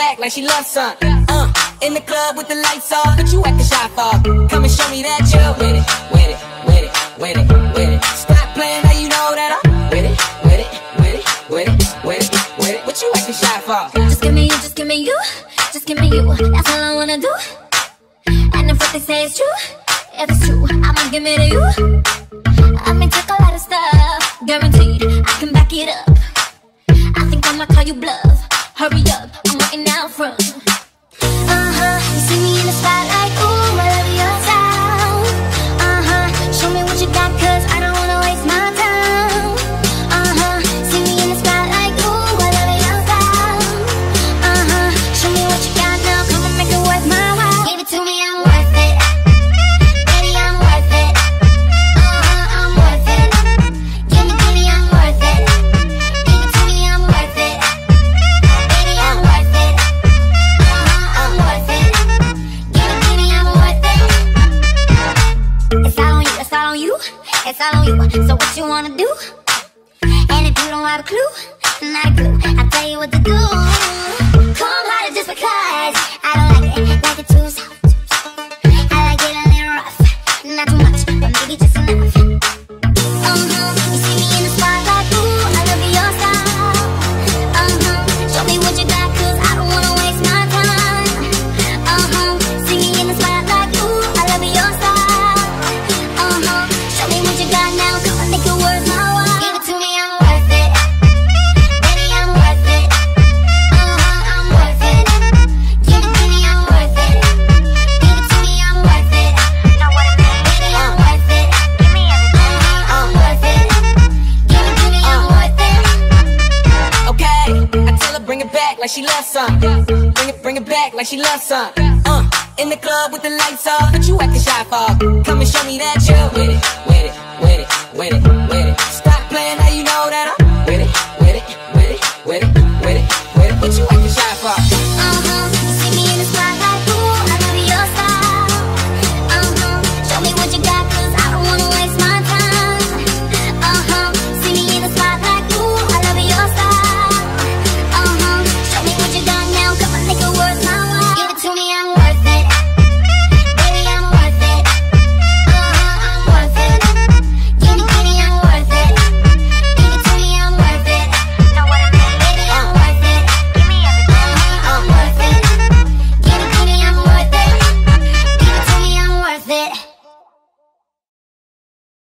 back like she loves some. In the club with the lights off, but you acting shy for. Come and show me that you're with it, with it, with it, with it, with it. Stop playing, now you know that I'm with it, with it, with it, with it, with it, with it. What you acting shy for? Just give me you, just give me you, just give me you. That's all I wanna do. And if what they say is true, if it's true, I'ma give it to you. I may take a lot of stuff, guaranteed I can back it up. I think I'ma call you bluff. Hurry up, I'm waiting out front. You see me in the spotlight, ooh, I love your style. Show me what you got, cause I don't wanna waste my time. See me in the spotlight, ooh, I love your style. Show me what you got now, come and make it worth my while. Give it to me, I'm worth it. Baby, I'm worth it. I'm worth it. Give me, I'm worth it. Give it to me, I'm worth it. Baby, I'm worth it. I'm worth it. Give me, I'm worth it. It's all on you, it's all on you, it's all on you. So what you wanna do? And if you don't have a clue, not a clue, I'll tell you what to do. Come harder just because I don't like it too soft. I like it a little rough, not too much, but maybe just enough. You see me in the spotlight, ooh, I love your style. Show me what you got, cause I don't wanna waste my time. See me in the spotlight, ooh, I love your style. Show me what you got now, come and make it worth my while. Give it to me, I'm worth it. Baby, I'm worth it. I'm worth it. Give it to me, I'm worth it. Give it to me, I'm worth it. Know what I mean? Baby, I'm worth it. Give me everything. I'm worth it. Give it to me, I'm worth it. Okay, I tell her bring it back like she loves some. Bring it back like she loves some. In the club with the lights off, but you acting shy for. Come and show me that you're with it, with it, with it, with it, with it. Stop playing, now you know that I'm with it, with it, with it, with it, with it, with it. What you acting shy